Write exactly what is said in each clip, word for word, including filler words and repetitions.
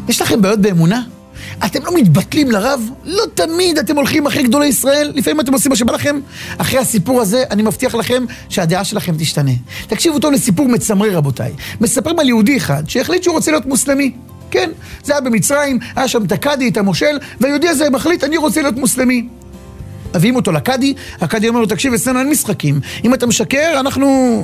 יש לכם בעיות באמונה? אתם לא מתבטלים לרב? לא תמיד אתם הולכים אחרי גדולי ישראל, לפעמים אתם עושים מה שבא לכם. אחרי הסיפור הזה, אני מבטיח לכם שהדעה שלכם תשתנה. תקשיבו טוב לסיפור מצמרי רבותיי. מספרים על יהודי אחד שהחליט שהוא רוצה להיות מוסלמי. כן, זה היה במצרים, היה שם את הקאדי, את המושל, והיהודי הזה מחליט, אני רוצה להיות מוסלמי. מביאים אותו לקאדי, הקאדי אומר לו, תקשיב, אצלנו אין משחקים. אם אתה משקר, אנחנו...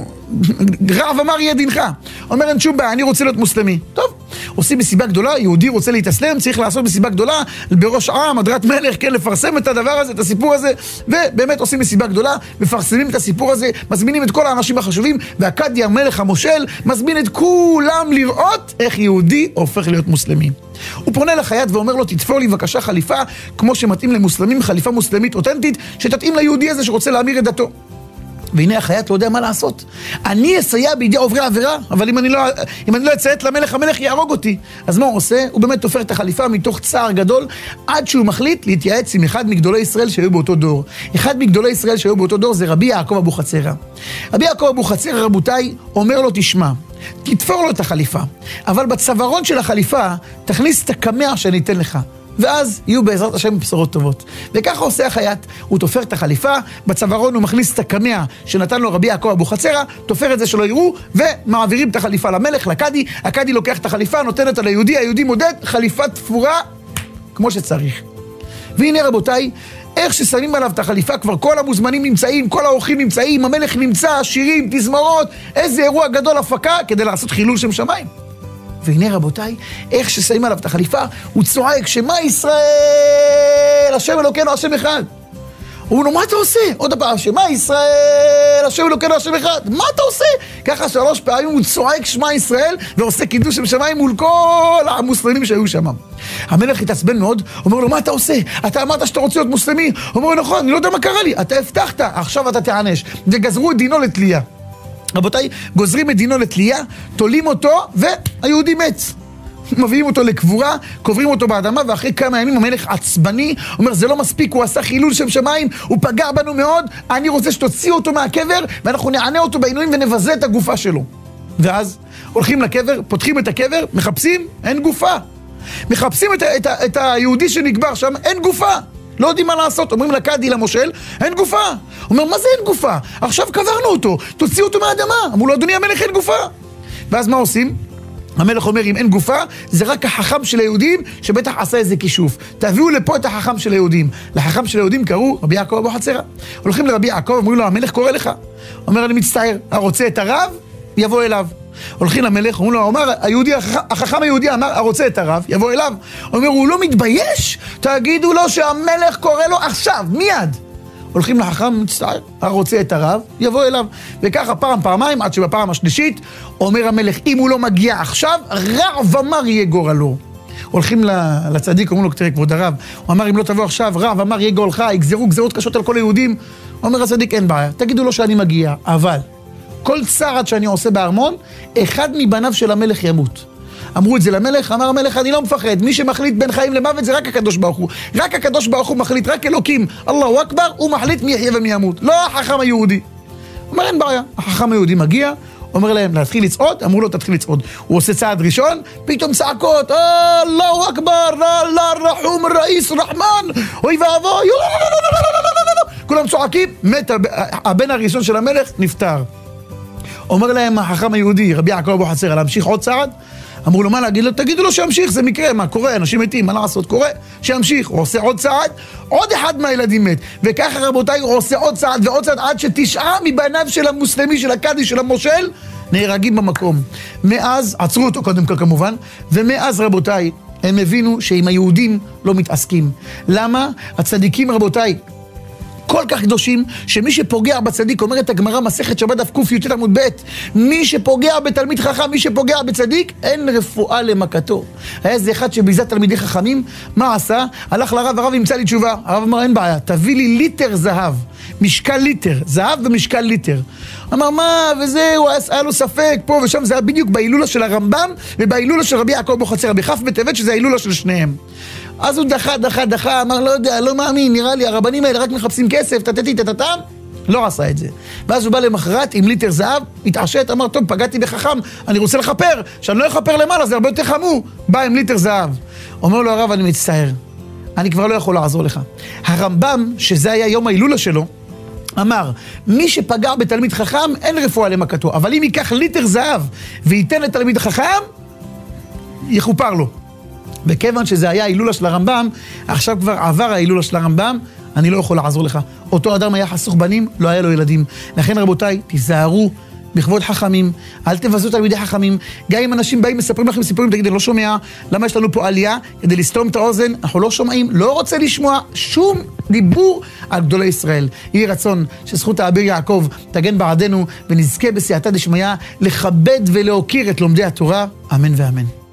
רב אמר יהיה דינך. אומר, אין שום בעיה, אני רוצה להיות מוסלמי. טוב, עושים מסיבה גדולה, יהודי רוצה להתאסלם, צריך לעשות מסיבה גדולה, בראש עם, הדרת מלך, כן, לפרסם את הדבר הזה, את הסיפור הזה, ובאמת עושים מסיבה גדולה, מפרסמים את הסיפור הזה, מזמינים את כל האנשים החשובים, והקאדי, המלך, המושל, מזמין את כולם לראות איך יהודי הופך להיות מוסלמי. הוא פונה לחייט ואומר לו, תתפור לי בבקשה חליפה, כמו שמתאים למוסלמים, חליפה מוסלמית אותנטית, שתתאים ליהודי הזה שרוצה להמיר את דתו. והנה החייט לא יודע מה לעשות. אני אסייע בידי עוברי עבירה, אבל אם אני לא, אם אני לא אציית למלך, המלך יהרוג אותי. אז מה הוא עושה? הוא באמת תופר את החליפה מתוך צער גדול, עד שהוא מחליט להתייעץ עם אחד מגדולי ישראל שהיו באותו דור. אחד מגדולי ישראל שהיו באותו דור זה רבי יעקב אבוחצירא. רבי יעקב אבוחצירא, רבותיי, אומר לו, תשמע, תתפור לו את החליפה, אבל בצווארון של החליפה תכניס את הקמע שאני אתן לך. ואז יהיו בעזרת השם בשורות טובות. וככה עושה החייט, הוא תופר את החליפה, בצווארון הוא מכניס את הקמע שנתן לו רבי יעקב אבוחצירא, תופר את זה שלא יראו, ומעבירים את החליפה למלך, לקאדי, הקאדי לוקח את החליפה, נותן אותה ליהודי, היהודי מודד, חליפה תפורה כמו שצריך. והנה רבותיי, איך ששמים עליו את החליפה, כבר כל המוזמנים נמצאים, כל האורחים נמצאים, המלך נמצא, שירים, תזמורות, איזה אירוע גדול הפקה כדי לעשות חילול שם שמיים. והנה רבותיי, איך ששמים עליו את החליפה, הוא צועק, שמה ישראל, השם אלוקינו, השם אחד. הוא אומר, מה אתה עושה? עוד פעם, שמה ישראל, השם אלוקינו, השם אחד. מה אתה עושה? ככה שלוש פעמים הוא צועק שמה ישראל, ועושה קידוש שם שמיים מול כל המוסלמים שהיו שם. המלך התעצבן מאוד, אומר לו, מה אתה עושה? אתה אמרת שאתה רוצה להיות מוסלמי? הוא אומר, נכון, אני לא יודע מה קרה לי, אתה הבטחת, עכשיו אתה תענש. וגזרו את דינו לתלייה. רבותיי, גוזרים את דינו לתלייה, תולים אותו, והיהודי מת. מביאים אותו לקבורה, קוברים אותו באדמה, ואחרי כמה ימים המלך עצבני, אומר, זה לא מספיק, הוא עשה חילול שם שמיים, הוא פגע בנו מאוד, אני רוצה שתוציאו אותו מהקבר, ואנחנו נענה אותו בעינויים ונבזה את הגופה שלו. ואז הולכים לקבר, פותחים את הקבר, מחפשים, אין גופה. מחפשים את, את, את, את היהודי שנקבר שם, אין גופה. לא יודעים מה לעשות, אומרים לקאדי, למושל, אין גופה. אומר, מה זה אין גופה? עכשיו קברנו אותו, תוציאו אותו מהאדמה. אמרו לו, אדוני המלך, אין גופה. ואז מה עושים? המלך אומר, אם אין גופה, זה רק החכם של היהודים שבטח עשה איזה כישוף. תביאו לפה את החכם של היהודים. לחכם של היהודים קראו רבי יעקב אבוחצירא. הולכים לרבי יעקב, אומרים לו, המלך קורא לך. אומר, אני מצטער, הרוצה את הרב, יבוא אליו. הולכים למלך, אומרים לו, אומר, היהודי, החכם היהודי אמר, הרוצה את הרב, יבוא אליו. אומר, הוא לא מתבייש? תגידו לו שהמלך קורא לו עכשיו, מיד. הולכים לחכם, מצטער, הרוצה את הרב, יבוא אליו. וככה פעם, פעמיים, עד שבפעם השלישית, אומר המלך, אם הוא לא מגיע עכשיו, רע ומר יהיה גורלו. הולכים לצדיק, אומרים לו, תראה, כבוד הרב, הוא אמר, אם לא תבוא עכשיו, רע ומר יהיה גורלך, יגזרו גזרות קשות על כל היהודים. אומר הצדיק, אין בעיה, תגידו לו שאני מגיע, אבל כל צעד שאני עושה בארמון, אחד מבניו של המלך ימות. אמרו את זה למלך, אמר המלך, אני לא מפחד, מי שמחליט בין חיים למוות זה רק הקדוש ברוך הוא. רק הקדוש ברוך הוא מחליט, רק אלוקים, אללהו אכבר, הוא מחליט מי יחיה ומי ימות. לא החכם היהודי. אומר, אין בעיה, החכם היהודי מגיע, אומר להם, להתחיל לצעוד, אמרו לו, תתחיל לצעוד. הוא עושה צעד ראשון, פתאום צעקות, אללהו אכבר, אללה רחום, ראיס, רחמן, אוי ואבוי, כולם צועקים, מת הבן הראשון של המלך, נפטר. אומר להם החכם היהודי, רבי יעקב אבוחצירא, להמשיך עוד צעד. אמרו לו, מה להגיד לו? תגידו לו שימשיך, זה מקרה, מה קורה? אנשים מתים, מה לעשות? קורה, שימשיך. הוא עושה עוד צעד, עוד אחד מהילדים מת. וככה רבותיי, הוא עושה עוד צעד ועוד צעד, עד שתשעה מבניו של המוסלמי, של הקאדי, של המושל, נהרגים במקום. מאז, עצרו אותו קודם כל כמובן, ומאז רבותיי, הם הבינו שעם היהודים לא מתעסקים. למה? הצדיקים רבותיי, כל כך קדושים, שמי שפוגע בצדיק, אומרת הגמרא מסכת שבת דף ק"י עמוד ב', מי שפוגע בתלמיד חכם, מי שפוגע בצדיק, אין רפואה למכתו. היה איזה אחד שביזה תלמידי חכמים, מה עשה? הלך לרב, הרב ימצא לי תשובה. הרב אמר, אין בעיה, תביא לי ליטר זהב, משקל ליטר, זהב ומשקל ליטר. אמר, מה, וזהו, היה לו ספק, פה ושם, זה היה בדיוק בהילולה של הרמב"ם, ובהילולה של רבי יעקב אבוחצירא, בכף בטבת, שזה ההילולה של שניהם. אז הוא דחה, דחה, דחה, אמר, לא יודע, לא מאמין, נראה לי, הרבנים האלה רק מחפשים כסף, תתתי, תתתם. לא עשה את זה. ואז הוא בא למחרת עם ליטר זהב, התעשת, אמר, טוב, פגעתי בחכם, אני רוצה לחפר, שאני לא אחפר למעלה, זה הרבה יותר חמור. בא עם ליטר זהב. אומר לו הרב, אני מצטער, אני כבר לא יכול לעזור לך. הרמב"ם, שזה היה יום ההילולה שלו, אמר, מי שפגע בתלמיד חכם, אין רפואה למכתו, אבל אם ייקח ליטר זהב וייתן לתלמיד חכם, יכופר לו. וכיוון שזה היה ההילולה של הרמב"ם, עכשיו כבר עבר ההילולה של הרמב"ם, אני לא יכול לעזור לך. אותו אדם היה חסוך בנים, לא היה לו ילדים. לכן רבותיי, תיזהרו בכבוד חכמים, אל תבזו תלמידי חכמים. גם אם אנשים באים, מספרים לכם סיפורים, תגיד, אני לא שומע, למה יש לנו פה עלייה? כדי לסתום את האוזן, אנחנו לא שומעים, לא רוצה לשמוע שום דיבור על גדולי ישראל. יהי רצון שזכות האביר יעקב תגן בעדנו, ונזכה בסייעתא דשמיא לכבד ולהוקיר את לומדי התורה. אמן ואמן.